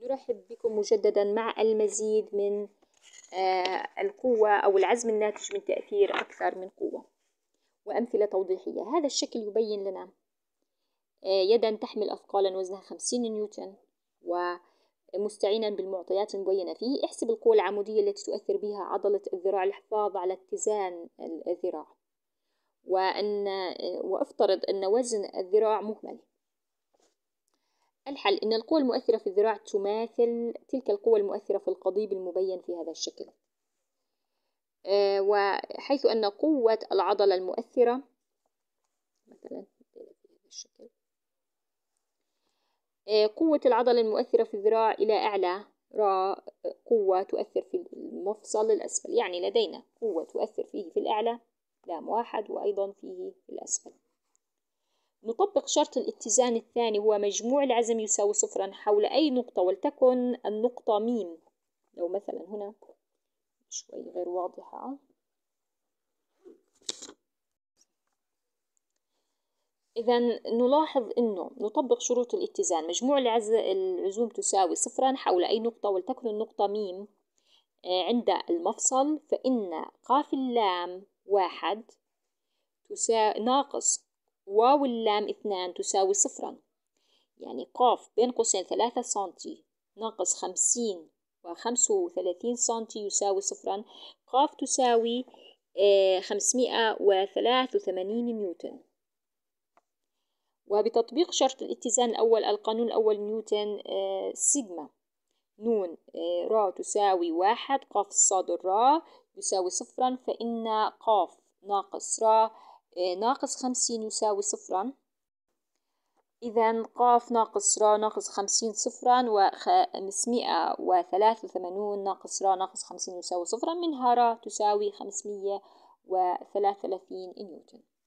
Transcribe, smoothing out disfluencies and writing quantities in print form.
نرحب بكم مجددا مع المزيد من القوة أو العزم الناتج من تأثير أكثر من قوة وأمثلة توضيحية. هذا الشكل يبين لنا يدا تحمل أثقالا وزنها 50 نيوتن ومستعينا بالمعطيات المبينة فيه. احسب القوة العمودية التي تؤثر بها عضلة الذراع للحفاظ على اتزان الذراع، وافترض أن وزن الذراع مهمل. الحل إن القوة المؤثرة في الذراع تماثل تلك القوة المؤثرة في القضيب المبين في هذا الشكل، وحيث أن قوة العضلة المؤثرة مثلا في هذا الشكل، قوة العضلة المؤثرة في الذراع إلى أعلى قوة تؤثر في المفصل الأسفل، يعني لدينا قوة تؤثر فيه في الأعلى لام واحد وأيضا فيه في الأسفل. نطبق شرط الاتزان الثاني، هو مجموع العزم يساوي صفرا حول أي نقطة، ولتكن النقطة ميم. لو مثلا هنا شوي غير واضحة، إذا نلاحظ أنه نطبق شروط الاتزان، مجموع العزوم تساوي صفرا حول أي نقطة ولتكن النقطة ميم عند المفصل، فإن قاف اللام واحد ناقص واو اللام 2 تساوي صفرا، يعني قاف بين قوسين 3 سنتي ناقص 50 و35 سنتي يساوي صفرا. قاف تساوي 583 نيوتن. وبتطبيق شرط الاتزان الأول، القانون الأول نيوتن، سيجما نون را تساوي 1 قاف الصاد الرا يساوي صفرا، فإن قاف ناقص را ناقص 50 يساوي صفرا. إذا قاف ناقص را ناقص 50 صفرا، و583 ناقص را ناقص 50 يساوي صفرا، منها را تساوي 533 نيوتن.